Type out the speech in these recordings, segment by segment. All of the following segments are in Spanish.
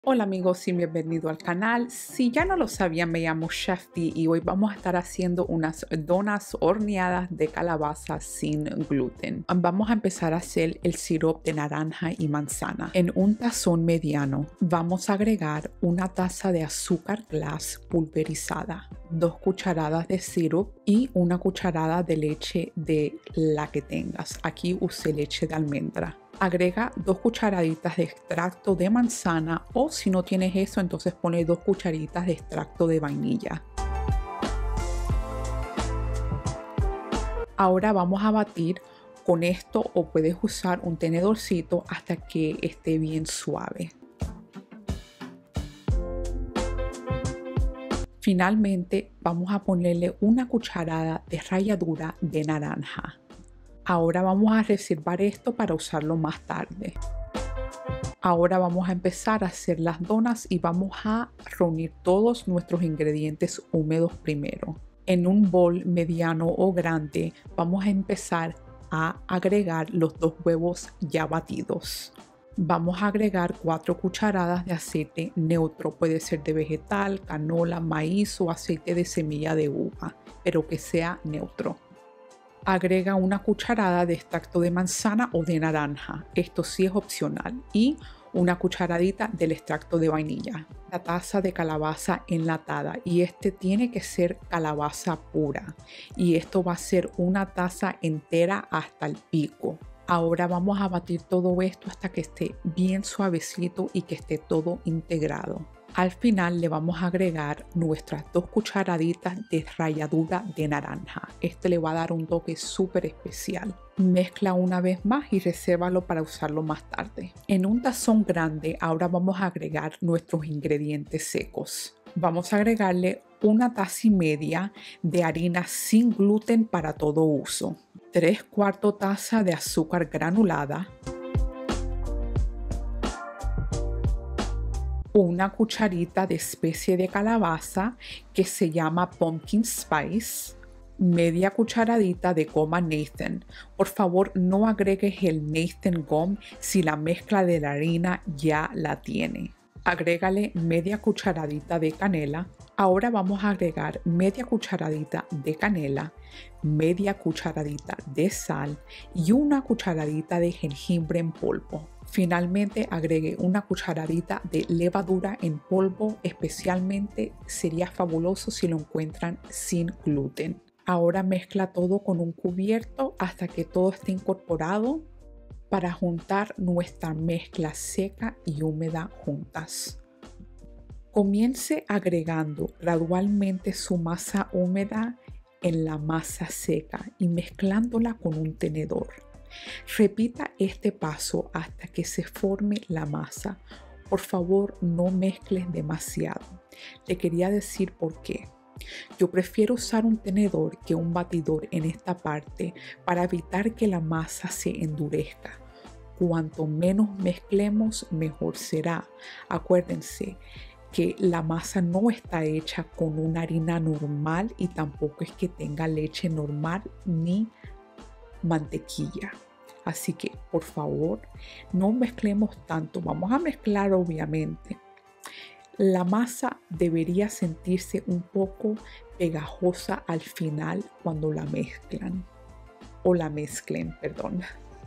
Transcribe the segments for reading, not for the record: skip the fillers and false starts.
Hola amigos y bienvenido al canal. Si ya no lo sabían, me llamo Chef D y hoy vamos a estar haciendo unas donas horneadas de calabaza sin gluten. Vamos a empezar a hacer el sirope de naranja y manzana. En un tazón mediano vamos a agregar una taza de azúcar glass pulverizada, 2 cucharadas de sirope y una cucharada de leche de la que tengas. Aquí usé leche de almendra. Agrega 2 cucharaditas de extracto de manzana o si no tienes eso, entonces pone 2 cucharitas de extracto de vainilla. Ahora vamos a batir con esto o puedes usar un tenedorcito hasta que esté bien suave. Finalmente vamos a ponerle una cucharada de ralladura de naranja. Ahora vamos a reservar esto para usarlo más tarde. Ahora vamos a empezar a hacer las donas y vamos a reunir todos nuestros ingredientes húmedos primero. En un bol mediano o grande vamos a empezar a agregar los 2 huevos ya batidos. Vamos a agregar 4 cucharadas de aceite neutro, puede ser de vegetal, canola, maíz o aceite de semilla de uva, pero que sea neutro. Agrega una cucharada de extracto de manzana o de naranja, esto sí es opcional, y una cucharadita del extracto de vainilla. La taza de calabaza enlatada y este tiene que ser calabaza pura y esto va a ser una taza entera hasta el pico. Ahora vamos a batir todo esto hasta que esté bien suavecito y que esté todo integrado. Al final le vamos a agregar nuestras 2 cucharaditas de ralladura de naranja. Este le va a dar un toque súper especial. Mezcla una vez más y resérvalo para usarlo más tarde. En un tazón grande ahora vamos a agregar nuestros ingredientes secos. Vamos a agregarle una taza y media de harina sin gluten para todo uso, 3/4 taza de azúcar granulada, una cucharita de especie de calabaza que se llama pumpkin spice, media cucharadita de goma Nathan. Por favor, no agregues el Nathan Gum si la mezcla de la harina ya la tiene. Agrégale media cucharadita de canela. Ahora vamos a agregar media cucharadita de canela, media cucharadita de sal y una cucharadita de jengibre en polvo. Finalmente agregue una cucharadita de levadura en polvo, especialmente sería fabuloso si lo encuentran sin gluten. Ahora mezcla todo con un cubierto hasta que todo esté incorporado para juntar nuestra mezcla seca y húmeda juntas. Comience agregando gradualmente su masa húmeda en la masa seca y mezclándola con un tenedor. Repita este paso hasta que se forme la masa. Por favor, no mezcles demasiado. Le quería decir por qué. Yo prefiero usar un tenedor que un batidor en esta parte para evitar que la masa se endurezca. Cuanto menos mezclemos, mejor será. Acuérdense que la masa no está hecha con una harina normal y tampoco es que tenga leche normal ni mantequilla. Así que, por favor, no mezclemos tanto. Vamos a mezclar, obviamente. La masa debería sentirse un poco pegajosa al final cuando la mezclan. O la mezclen, perdón.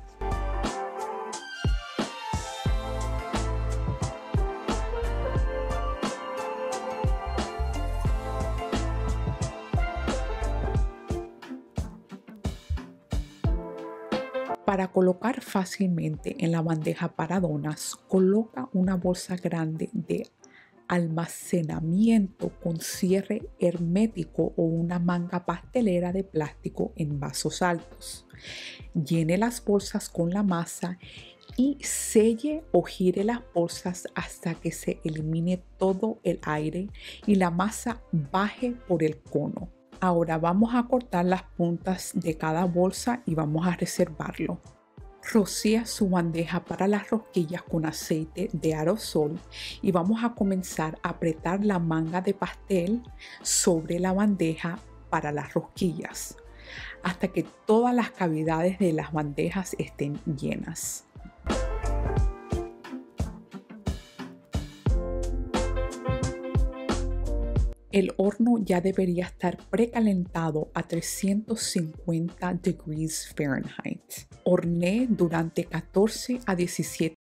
Para colocar fácilmente en la bandeja para donas, coloca una bolsa grande de almacenamiento con cierre hermético o una manga pastelera de plástico en vasos altos. Llene las bolsas con la masa y selle o gire las bolsas hasta que se elimine todo el aire y la masa baje por el cono. Ahora vamos a cortar las puntas de cada bolsa y vamos a reservarlo. Rocía su bandeja para las rosquillas con aceite de aerosol y vamos a comenzar a apretar la manga de pastel sobre la bandeja para las rosquillas hasta que todas las cavidades de las bandejas estén llenas. El horno ya debería estar precalentado a 350 degrees Fahrenheit. Horneé durante 14 a 17